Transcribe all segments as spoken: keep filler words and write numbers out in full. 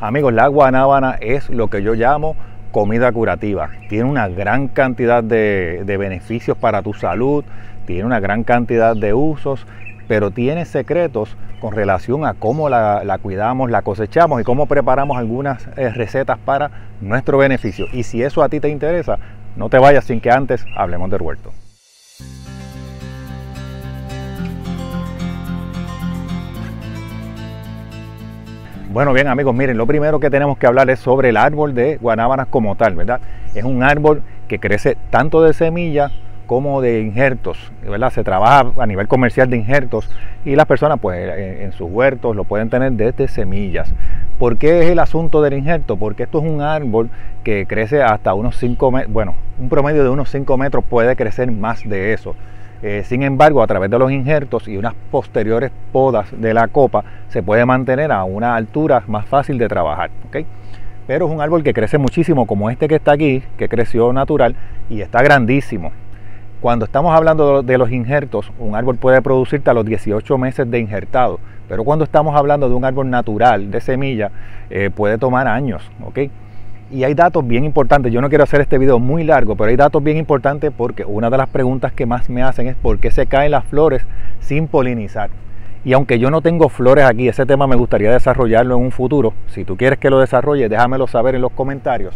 Amigos, la guanábana es lo que yo llamo comida curativa. Tiene una gran cantidad de, de beneficios para tu salud, tiene una gran cantidad de usos, pero tiene secretos con relación a cómo la, la cuidamos, la cosechamos y cómo preparamos algunas eh, recetas para nuestro beneficio. Y si eso a ti te interesa, no te vayas sin que antes hablemos del huerto. Bueno, bien amigos, miren, lo primero que tenemos que hablar es sobre el árbol de guanábanas como tal, ¿verdad? Es un árbol que crece tanto de semillas como de injertos, ¿verdad? Se trabaja a nivel comercial de injertos y las personas pues en, en sus huertos lo pueden tener desde semillas. ¿Por qué es el asunto del injerto? Porque esto es un árbol que crece hasta unos cinco metros, bueno, un promedio de unos cinco metros, puede crecer más de eso. Eh, sin embargo, a través de los injertos y unas posteriores podas de la copa se puede mantener a una altura más fácil de trabajar, ¿okay? Pero es un árbol que crece muchísimo, como este que está aquí, que creció natural y está grandísimo. Cuando estamos hablando de los injertos, un árbol puede producirte a los dieciocho meses de injertado, pero cuando estamos hablando de un árbol natural de semilla, eh, puede tomar años, ¿ok? Y hay datos bien importantes. Yo no quiero hacer este video muy largo, pero hay datos bien importantes porque una de las preguntas que más me hacen es por qué se caen las flores sin polinizar. Y aunque yo no tengo flores aquí, ese tema me gustaría desarrollarlo en un futuro. Si tú quieres que lo desarrolle, déjamelo saber en los comentarios.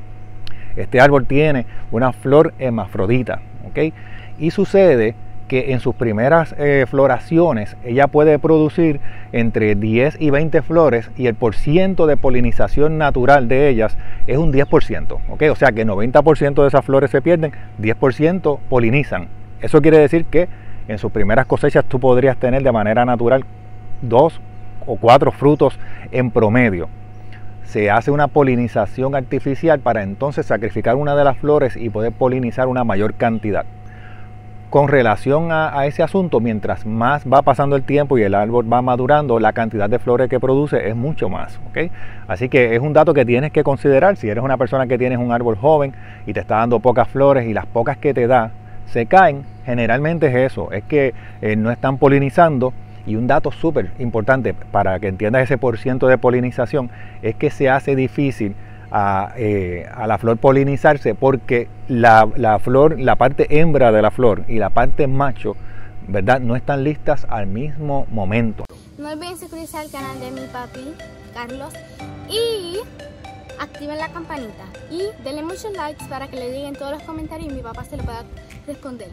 Este árbol tiene una flor hermafrodita, ¿ok? Y sucede que en sus primeras eh, floraciones ella puede producir entre diez y veinte flores y el porciento de polinización natural de ellas es un diez por ciento, ¿ok? O sea que noventa por ciento de esas flores se pierden, diez por ciento polinizan. Eso quiere decir que en sus primeras cosechas tú podrías tener de manera natural dos o cuatro frutos en promedio. Se hace una polinización artificial para entonces sacrificar una de las flores y poder polinizar una mayor cantidad. Con relación a, a ese asunto, mientras más va pasando el tiempo y el árbol va madurando, la cantidad de flores que produce es mucho más, ¿ok? Así que es un dato que tienes que considerar. Si eres una persona que tienes un árbol joven y te está dando pocas flores y las pocas que te da se caen, generalmente es eso, es que eh, no están polinizando. Y un dato súper importante para que entiendas ese porciento de polinización es que se hace difícil a, eh, a la flor polinizarse porque la, la flor, la parte hembra de la flor y la parte macho, ¿verdad?, no están listas al mismo momento. No olviden suscribirse al canal de mi papi, Carlos, y activen la campanita y denle muchos likes para que le lleguen todos los comentarios y mi papá se lo pueda responder.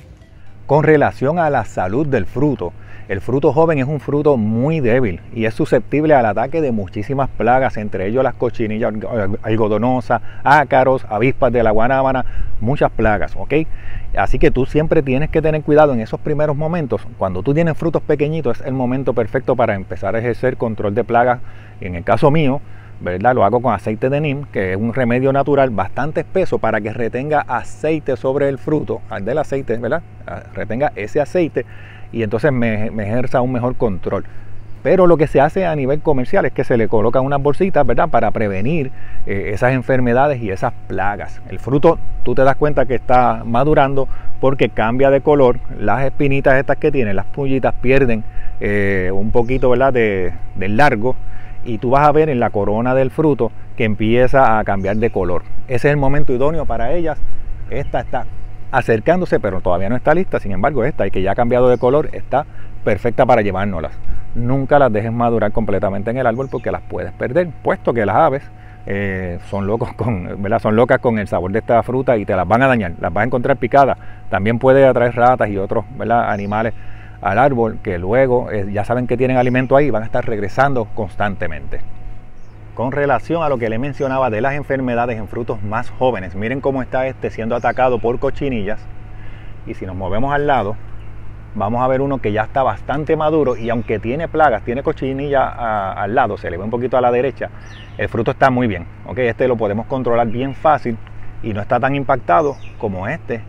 Con relación a la salud del fruto, el fruto joven es un fruto muy débil y es susceptible al ataque de muchísimas plagas, entre ellos las cochinillas algodonosas, ácaros, avispas de la guanábana, muchas plagas, ¿ok? Así que tú siempre tienes que tener cuidado en esos primeros momentos. Cuando tú tienes frutos pequeñitos es el momento perfecto para empezar a ejercer control de plagas. En el caso mío, ¿verdad?, lo hago con aceite de neem, que es un remedio natural bastante espeso para que retenga aceite sobre el fruto del aceite, ¿verdad? Retenga ese aceite y entonces me, me ejerza un mejor control. Pero lo que se hace a nivel comercial es que se le colocan unas bolsitas, ¿verdad?, para prevenir eh, esas enfermedades y esas plagas. El fruto, tú te das cuenta que está madurando porque cambia de color. Las espinitas estas que tiene, las pullitas, pierden eh, un poquito, ¿verdad?, de, de largo. Y tú vas a ver en la corona del fruto que empieza a cambiar de color. Ese es el momento idóneo para ellas. Esta está acercándose, pero todavía no está lista. Sin embargo, esta, y que ya ha cambiado de color, está perfecta para llevárnoslas. Nunca las dejes madurar completamente en el árbol porque las puedes perder, puesto que las aves eh, son, locos con, ¿verdad? son locas con el sabor de esta fruta y te las van a dañar. Las vas a encontrar picadas. También puede atraer ratas y otros, ¿verdad?, animales al árbol que luego eh, ya saben que tienen alimento ahí y van a estar regresando constantemente. Con relación a lo que le mencionaba de las enfermedades en frutos más jóvenes, miren cómo está este siendo atacado por cochinillas. Y si nos movemos al lado, vamos a ver uno que ya está bastante maduro y aunque tiene plagas, tiene cochinilla a, al lado, se le ve un poquito a la derecha, el fruto está muy bien, ¿ok? Este lo podemos controlar bien fácil y no está tan impactado como este,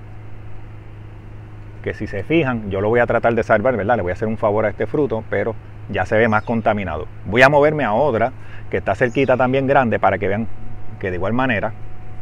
que si se fijan, yo lo voy a tratar de salvar, ¿verdad? Le voy a hacer un favor a este fruto, pero ya se ve más contaminado. Voy a moverme a otra que está cerquita también grande para que vean que de igual manera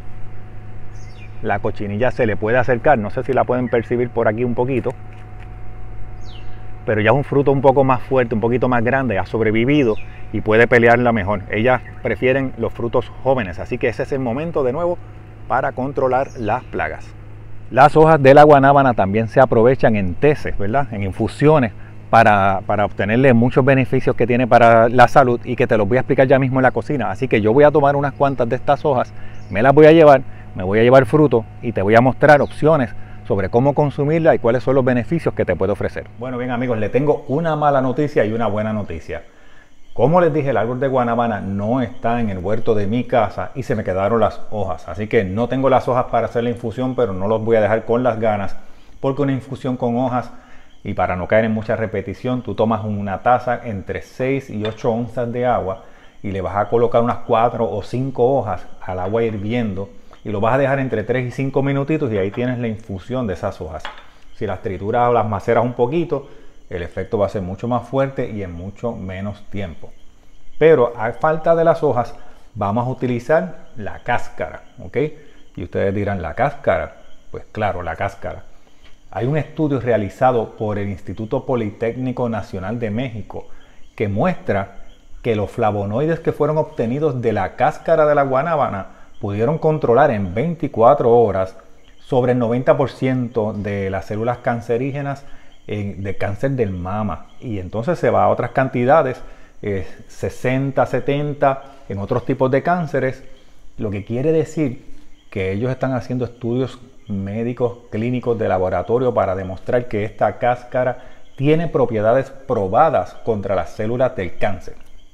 la cochinilla se le puede acercar. No sé si la pueden percibir por aquí un poquito, pero ya es un fruto un poco más fuerte, un poquito más grande, ha sobrevivido y puede pelearla mejor. Ellas prefieren los frutos jóvenes, así que ese es el momento de nuevo para controlar las plagas. Las hojas de la guanábana también se aprovechan en teces, ¿verdad? En infusiones para, para obtenerle muchos beneficios que tiene para la salud y que te los voy a explicar ya mismo en la cocina. Así que yo voy a tomar unas cuantas de estas hojas, me las voy a llevar, me voy a llevar fruto y te voy a mostrar opciones sobre cómo consumirla y cuáles son los beneficios que te puede ofrecer. Bueno, bien amigos, le tengo una mala noticia y una buena noticia. Como les dije, el árbol de guanábana no está en el huerto de mi casa y se me quedaron las hojas. Así que no tengo las hojas para hacer la infusión, pero no los voy a dejar con las ganas, porque una infusión con hojas, y para no caer en mucha repetición, tú tomas una taza entre seis y ocho onzas de agua y le vas a colocar unas cuatro o cinco hojas al agua hirviendo y lo vas a dejar entre tres y cinco minutitos y ahí tienes la infusión de esas hojas. Si las trituras o las maceras un poquito, el efecto va a ser mucho más fuerte y en mucho menos tiempo. Pero a falta de las hojas, vamos a utilizar la cáscara, ¿ok? Y ustedes dirán, ¿la cáscara? Pues claro, la cáscara. Hay un estudio realizado por el Instituto Politécnico Nacional de México que muestra que los flavonoides que fueron obtenidos de la cáscara de la guanábana pudieron controlar en veinticuatro horas sobre el noventa por ciento de las células cancerígenas de cáncer del mama, y entonces se va a otras cantidades, eh, sesenta, setenta en otros tipos de cánceres, lo que quiere decir que ellos están haciendo estudios médicos clínicos de laboratorio para demostrar que esta cáscara tiene propiedades probadas contra las células del cáncer.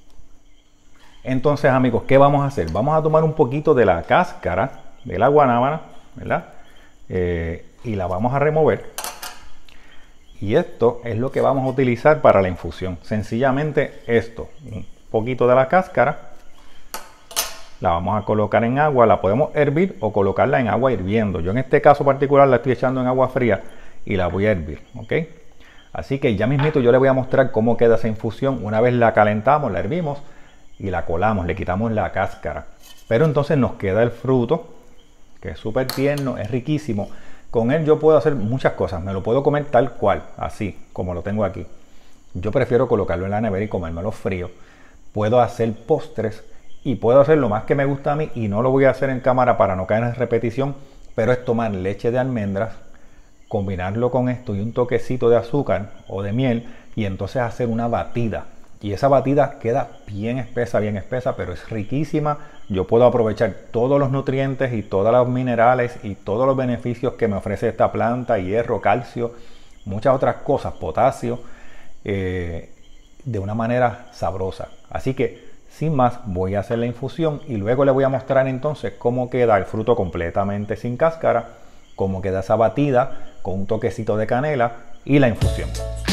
Entonces amigos, ¿qué vamos a hacer? Vamos a tomar un poquito de la cáscara de la guanábana, ¿verdad? Eh, y la vamos a remover. Y esto es lo que vamos a utilizar para la infusión. Sencillamente esto, un poquito de la cáscara, la vamos a colocar en agua, la podemos hervir o colocarla en agua hirviendo. Yo en este caso particular la estoy echando en agua fría y la voy a hervir, ¿ok? Así que ya mismito yo le voy a mostrar cómo queda esa infusión. Una vez la calentamos, la hervimos y la colamos, le quitamos la cáscara. Pero entonces nos queda el fruto, que es súper tierno, es riquísimo. Con él yo puedo hacer muchas cosas, me lo puedo comer tal cual, así como lo tengo aquí. Yo prefiero colocarlo en la nevera y comérmelo frío. Puedo hacer postres y puedo hacer lo más que me gusta a mí, y no lo voy a hacer en cámara para no caer en repetición, pero es tomar leche de almendras, combinarlo con esto y un toquecito de azúcar o de miel, y entonces hacer una batida. Y esa batida queda bien espesa, bien espesa, pero es riquísima. Yo puedo aprovechar todos los nutrientes y todos los minerales y todos los beneficios que me ofrece esta planta, hierro, calcio, muchas otras cosas, potasio, eh, de una manera sabrosa. Así que, sin más, voy a hacer la infusión y luego le voy a mostrar entonces cómo queda el fruto completamente sin cáscara, cómo queda esa batida con un toquecito de canela y la infusión.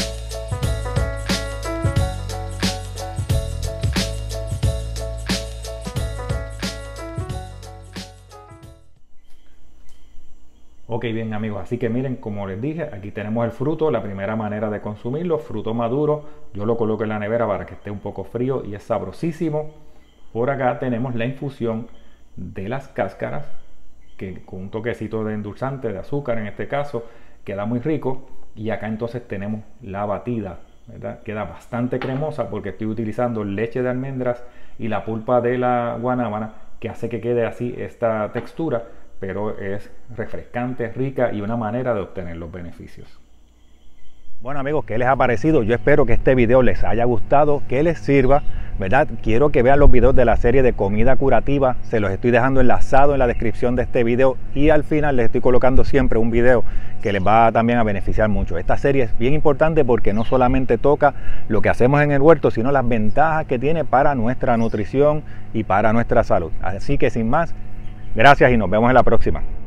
Ok, bien amigos, así que miren, como les dije, aquí tenemos el fruto. La primera manera de consumirlo, fruto maduro, yo lo coloco en la nevera para que esté un poco frío y es sabrosísimo. Por acá tenemos la infusión de las cáscaras, que con un toquecito de endulzante, de azúcar en este caso, queda muy rico. Y acá entonces tenemos la batida, ¿verdad? Queda bastante cremosa porque estoy utilizando leche de almendras y la pulpa de la guanábana, que hace que quede así esta textura, pero es refrescante, rica y una manera de obtener los beneficios. Bueno amigos, ¿qué les ha parecido? Yo espero que este video les haya gustado, que les sirva, ¿verdad? Quiero que vean los videos de la serie de comida curativa, se los estoy dejando enlazado en la descripción de este video, y al final les estoy colocando siempre un video que les va también a beneficiar mucho. Esta serie es bien importante porque no solamente toca lo que hacemos en el huerto, sino las ventajas que tiene para nuestra nutrición y para nuestra salud. Así que sin más, gracias y nos vemos en la próxima.